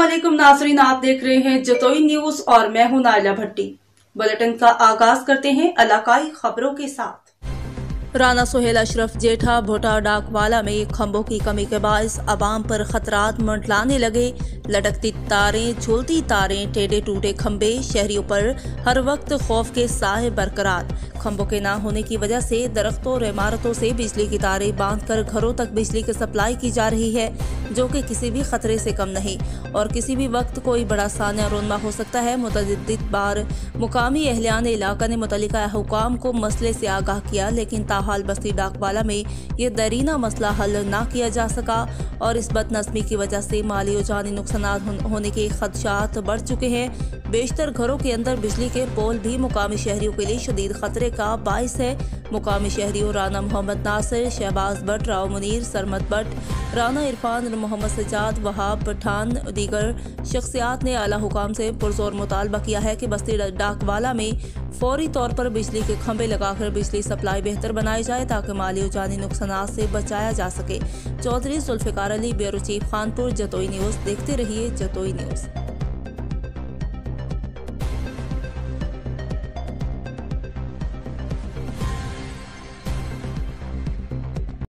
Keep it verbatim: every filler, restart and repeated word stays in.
अस्सलामुअलैकुम नाज़रीन, आप देख रहे हैं जतोई न्यूज और मैं हूं नाइला भट्टी। बुलेटिन का आगाज करते हैं इलाकाई खबरों के साथ। राना सुहेल अशरफ जेठा भोटा डाकवाला में खंभों की कमी के बायस आवाम पर खतरात मंडलाने लगे। लटकती तारें, झूलती तारें, टेढ़े टूटे खंभे, शहरियों पर हर वक्त खौफ के साए बरकरार। खंभों के ना होने की वजह से दरख्तों और इमारतों से बिजली की तारें बांधकर घरों तक बिजली की सप्लाई की जा रही है, जो कि किसी भी खतरे से कम नहीं और किसी भी वक्त कोई बड़ा सानिया रोनमा हो सकता है। मुतअद्दिद बार मुकामी अहलियान इलाका ने मुतल्लिका हुकाम को मसले से आगाह किया, लेकिन ताहाल बस्ती डाकवाला में ये दरीना मसला हल ना किया जा सका और इस बदनज़मी की वजह से माली और जानी नुकसान होने के खदशात बढ़ चुके हैं। बेशतर घरों के अंदर बिजली के पोल भी मुकामी शहरियों के लिए शदीद खतरे का बाइस है। मुकामी शहरियों राना मोहम्मद नासिर, शहबाज भट्ट, राव मुनीर, सरमद भट्ट, राना इरफान, मोहम्मद सजाद, वहाब पठान दीगर शख्सियात ने आला हुकाम से पुरजोर मुतालबा किया है कि बस्ती डाकवाला में फौरी तौर पर बिजली के खंभे लगाकर बिजली सप्लाई बेहतर बनाई जाए ताकि माली और जानी नुकसान से बचाया जा सके। Chaudhary Zulfikar Ali, bureau chief, Khanpur, Jatoi news. देखते रहिए जतोई न्यूज़।